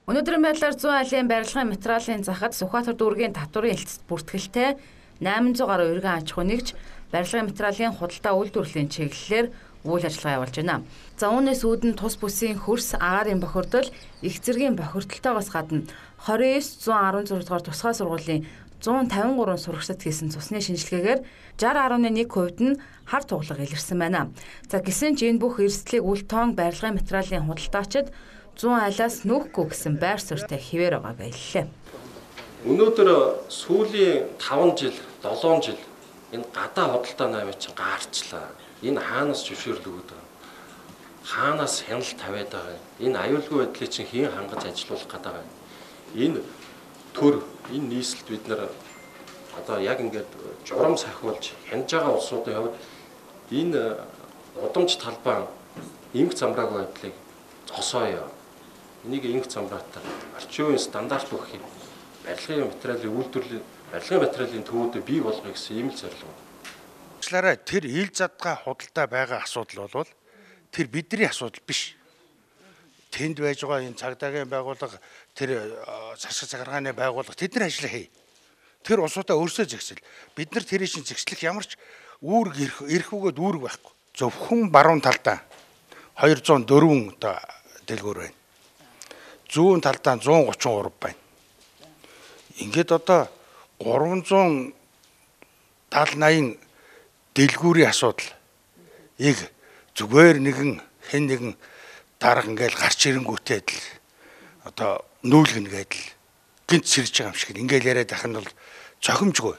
Өнөөдрийн байдлаар 100 айлын барилгын материалын захад Сүхбаатар дүүргийн татварын элцэд бүртгэлтэй 800 гаруй өргөн аж ахуй нэгж барилгын материалын худалдаа үйлдвэрлэлийн чиглэлээр үйл ажиллагаа явуулж байна. За үүнээс үүдэн тус бүсийн хөрс агаарын бохирдол их зэргийн бохирдолтойгоос гадна 29-116 дугаар тусгай сургуулийн 153 сурагчдад хийсэн цусны шинжилгээгээр 60.1% нь хар тугалга илэрсэн байна. За гэсэн ч энэ бүх эрсдлийг үл тоон барилгын материалын худалдаачид 100 айлаас нөөхгүй гэсэн байр суурьтай хിവэр байгаа гэлээ. Өнөөдөр сүүлийн 5 жил, 7 жил энэ гадаа худалдаа наваа чинь гаарчлаа. Энэ хаанаас зөвшөөрлөгөөд байгаа. Хаанаас хяналт тавиад байгаа. Энэ аюулгүй байдлыг чинь хэн хангаж ажилуулах гэдэг байгаа. Энэ төр, энэ нийслэлд бид нэр одоо яг ингээд журам сахиулж хянаж байгаа улсуудын хувьд энэ удамж талбай эмх замраагүй байдлыг зогсооё. Энийг эмх замраатаар орчин үеийн стандарт өгөх юм. Барилгын материалын үйлдвэрлэлийн барилгын материалын төвөдөө бий болгоё гэсэн ийм л зорилго. Уучлаарай, тэр ил задгаа худалдаа байгаа асуудал бол тэр бидний асуудал биш. Тэнд байж байгаа энэ цагдаагийн байгууллага, тэр засаг захиргааны байгууллага тэд нар ажил хий. Тэр улсуудаа өөрсдөө зэгсэл. Бид нар тэрийг шин зэгслэх ямар ч үүрэг ирэх үгээд үүрэг байхгүй. Зөвхөн баруун талдаа 204 одоо дэлгүүр байна. Зүүн талдаа 133 байна. Ингээд одоо 370-80 дэлгүүрийн асуудал ийг зүгээр хэн нэгэн дарга ингээл гарч ирэнгүүтээд л одоо нүүлгэн гэдэл гинт сэрж байгаа юм шиг ингээл яриад ах нь бол цохимжгүй.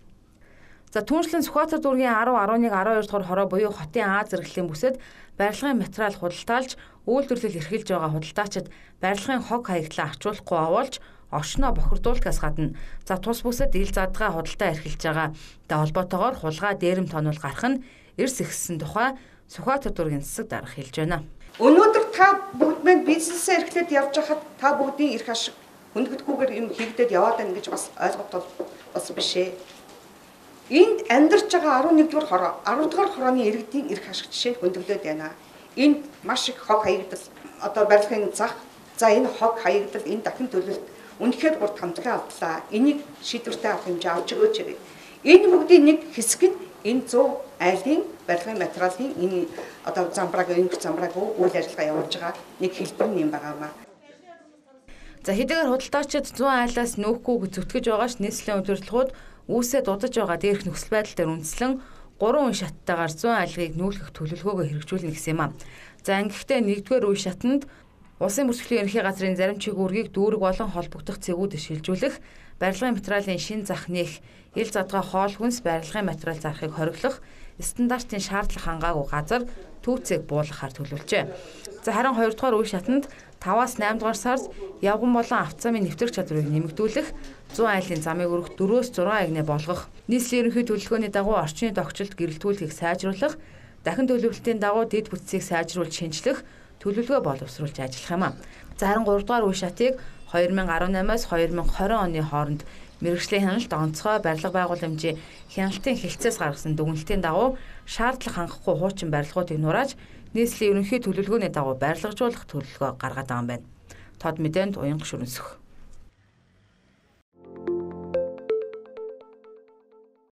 За түүнчлэн Сүхбаатар дүүргийн 10, 11, 12 дугаар хороо буюу хотын А зэрэглэлийн бүсэд барилгын материал худалдаалж үйлдвэрлэл эрхэлж байгаа худалдаачид барилгын хог хаягдлаа авчруулахгүй овоолж орчноо бохирдуулахаас гадна за тус бүсэд ил задгаа худалдаа эрхэлж байгаатай холбоотойгоор хулгай дээрэм тонол гарах нь эрс ихссэн тухай Сүхбаатар дүүргийн засаг дарга хэлж байна. Өнөөдөр та бүгд маань бизнесээ эрхлээд явж байхад та бүгдийн эрх ашиг хөндөгдөхгүйгээр юм хийгдээд яваад байна гэж бас ойлгох бас биш ээ. Энд амьдарч байгаа 11 дугаар хороо, 10 дугаар хорооны иргэдийн эрх ашиг жишээ хөндөгдөд байна. Энд маш их хог хаягдал одоо барилгын зах, за энэ хог хаягдал энэ дахин төлөлт үнэхээр гурд хамтлагийн авдлаа. Энийг шийдвэртэй авах хэмжээ авч өгөөч гэдэг. Энэ бүгдийн нэг хэсэг нь энэ 100 айлын барилгын материалын энэ одоо замбрааг, эмх замбрааг үйл ажиллагаа явуулж байгаа нэг хэлбэр юм байгаамаа. За хэдийгээр худалдаачид 100 айлаас нөөхгүй зүтгэж байгаа ш нийслэлийн удирдлагууд үүсээ дудаж байгаа дээрх нөхцөл байдал дээр үндэслэн 3 үе шаттайгаар 100 айлгыг нүүлгэх төлөвлөгөөгөө хэрэгжүүлнэ гэсэн юм аа. За ингэхдээ 1-р үе шатанд Улсын бүртгэлийн ерөнхий газрын зарим чиглэлийг дүүрэг болон холбогдох цэгүүд шилжүүлэх, барилгын материалын шин зах нээх, ил задгаа хоол хүнс барилгын материал зарахыг хориглох, стандартын шаардлага хангаагүй газар түүцээг буулгахаар төлөвлөжээ. За харин 2 дугаар үе шатанд 5-8 дугаар сард явган болон автозамын нэвтрэх чадварыг нэмэгдүүлэх, 100 айлын замыг өргөх 4-6 агнаа болгох, нийслэлийн ерөнхий төлөвлөгөөний дагуу орчны тогтцолд гэрэлтүүлэхийг сайжруулах, дахин төлөвлөлтийн дагуу дэд бүтцийг сайжруулж шинжлэх төлөвлөгөө боловсруулж ажиллах юм аа. За харин 3 дугаар үе шатыг 2018-аас 2020 оны хооронд мэргэжлийн хяналт онцгой барилга байгууламжийн хяналтын хэлцээс гаргасан дүгнэлтийн дагуу шаардлага хангахгүй хуучин барилгуудыг нурааж нийслэлийн ерөнхий төлөвлөгөөний дагуу барилгажуулах төлөвлөгөө гаргаад байгаа юм байна. Тод мэдээнд Уянга Шүрэнсөх.